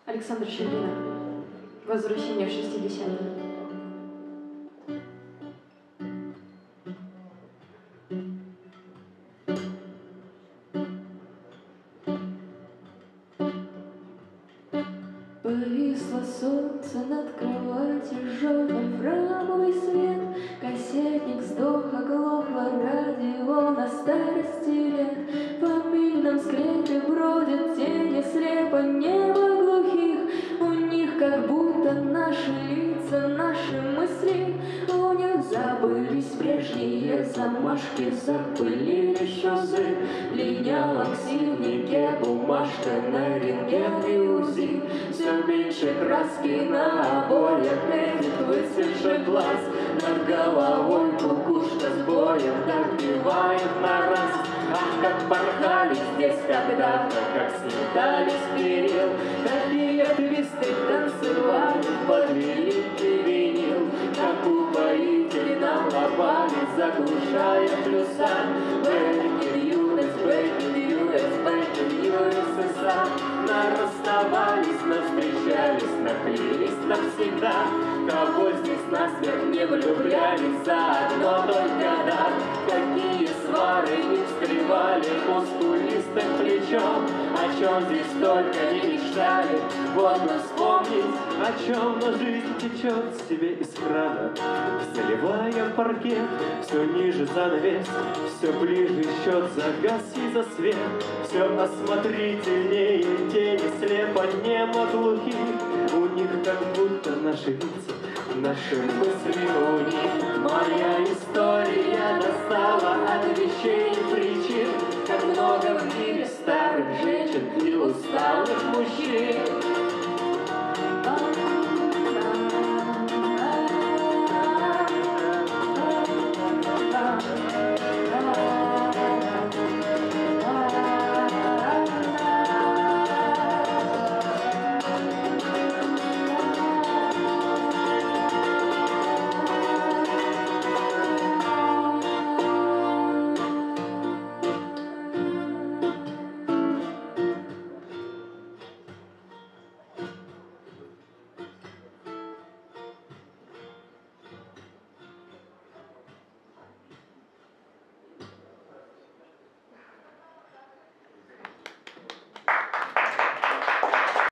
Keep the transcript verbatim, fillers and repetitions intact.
Александр Щербина. Возвращение в шестидесятые. Повисло солнце над кроватью, желтый храмовый свет, кассетник сдох, оглохло радио на старости лет. В фамильном скрепе бродят тени слепо небо глухих, у них как будто наши лица, наши мысли, у них забылись прежние замашки, запылили шоссы, линяла в синнике бумажка на рентген и УЗИ. Все меньше краски на обоях, этих выцветших глаз, над головой кукушка с боем добивает на раз. Ах, как порхали здесь когда-то, как слетали с перил, какие твисты танцевали под великий винил, как упоители налобали, заглушая плюса. Бэйби юность, бэйби юность, бэйби юность, на расставались, но встречались, наклеились навсегда. Кого здесь насмерть не влюблялись, заодно только да. Какие свары не встревали мускулистым плечом, о чем здесь только не мечтали, вот бы вспомнить, о чем, но жизнь течет себе из крана, заливая паркет, все ниже занавес, все ближе счет за газ и за свет, все осмотрительнее тени слепо немо глухих, у них как будто наши лица, наши мысли у них. Моя история достала от вещей и причин, как много в мире старых женщин и усталых мужчин.